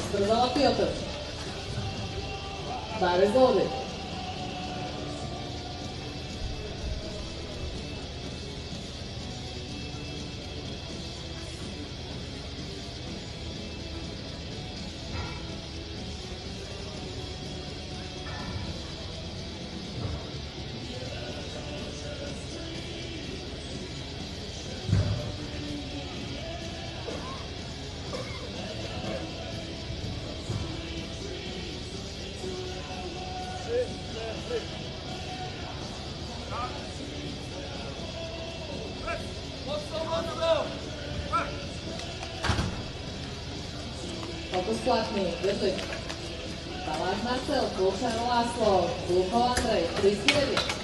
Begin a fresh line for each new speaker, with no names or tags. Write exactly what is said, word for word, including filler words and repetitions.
Strzala Piotr. That is loaded. Focus platný, drží. Taláš Marcel, Kulčan Láslo, Kulko Andrej, tridsať deväť.